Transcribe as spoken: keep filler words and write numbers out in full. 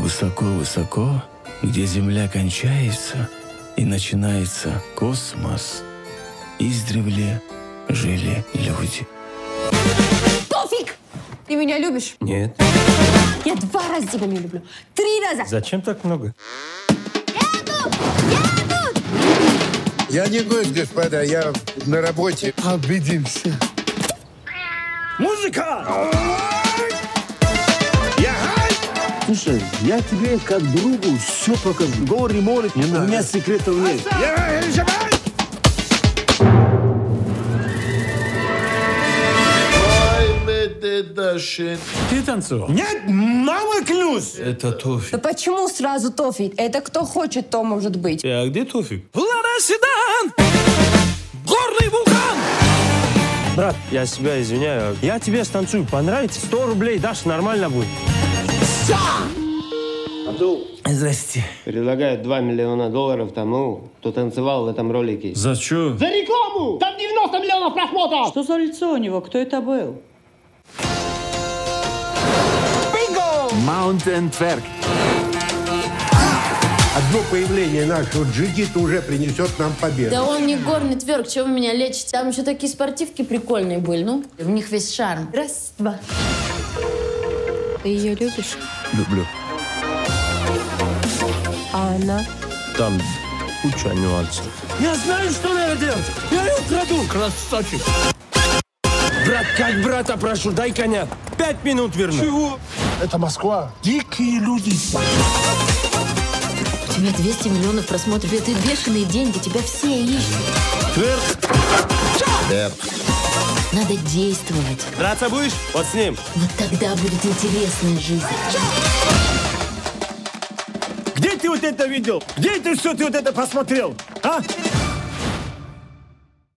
Высоко-высоко, где земля кончается и начинается космос, издревле жили люди. Тофик! Ты меня любишь? Нет. Я два раза тебя не люблю. Три раза! Зачем так много? Я тут! Я тут! Я не гость, господа, я на работе. Обидимся. Музыка! Слушай, я тебе как другу все покажу. Говори, море, у меня секретов нет. Ты танцевал? Нет, мама клюс! Это Тофик. Да почему сразу Тофик? Это кто хочет, то может быть. А где Тофик? Лада Седан! Горный вулкан! Брат, я себя извиняю. Я тебе станцую. Понравится? сто рублей дашь, нормально будет. Абдул. Здрасте. Предлагают два миллиона долларов тому, кто танцевал в этом ролике. За что? За рекламу! Там девяносто миллионов просмотров! Что за лицо у него? Кто это был? Mountain Twerk. Одно появление нашего джигита уже принесет нам победу. Да он не горный тверк, чего вы меня лечите? Там еще такие спортивки прикольные были, ну. В них весь шарм. Раз, два. Ты ее любишь? Люблю. А она? Там куча нюансов. Я знаю, что надо делать. Я ее украду. Красавчик. Брат, как брата прошу, дай коня. Пять минут верну. Чего? Это Москва. Дикие люди. У тебя двести миллионов просмотров. Это бешеные деньги, тебя все ищут. Тверк. Тверк. Надо действовать. Драться будешь? Вот с ним. Вот тогда будет интересная жизнь. Где ты вот это видел? Где ты все ты вот это посмотрел? А?